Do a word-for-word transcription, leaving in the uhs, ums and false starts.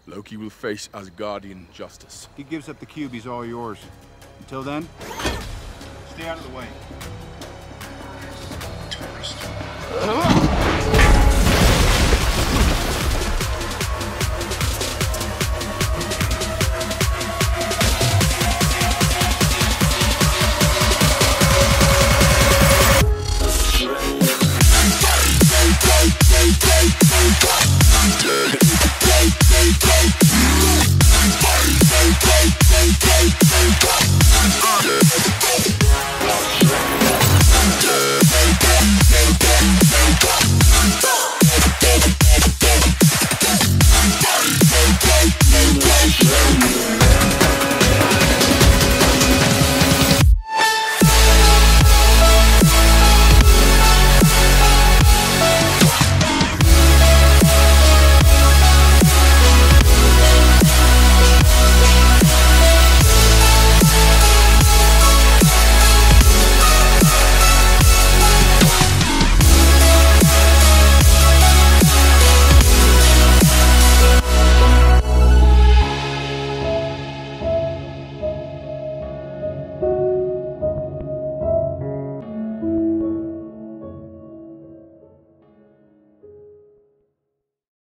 Loki will face Asgardian justice. He gives up the cube, he's all yours. Until then, stay out of the way. Tourist.